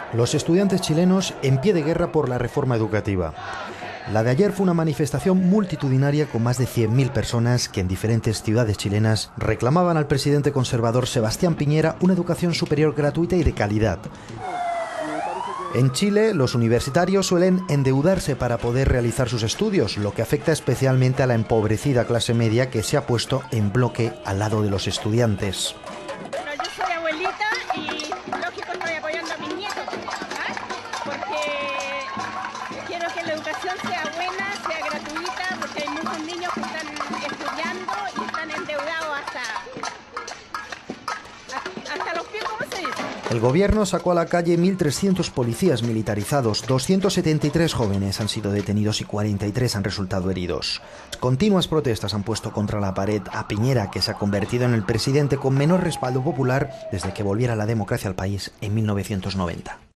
Los estudiantes chilenos en pie de guerra por la reforma educativa. La de ayer fue una manifestación multitudinaria con más de 100.000 personas que en diferentes ciudades chilenas reclamaban al presidente conservador Sebastián Piñera una educación superior gratuita y de calidad. En Chile, los universitarios suelen endeudarse para poder realizar sus estudios, lo que afecta especialmente a la empobrecida clase media que se ha puesto en bloque al lado de los estudiantes. Bueno, yo soy abuelita y lógico estoy apoyando a mis nietos, porque quiero que la educación sea buena, sea gratuita, porque hay muchos niños que están estudiando y están endeudados hasta los pies, ¿cómo se dice? El gobierno sacó a la calle 1.300 policías militarizados, 273 jóvenes han sido detenidos y 43 han resultado heridos. Continuas protestas han puesto contra la pared a Piñera, que se ha convertido en el presidente con menor respaldo popular desde que volviera la democracia al país en 1990.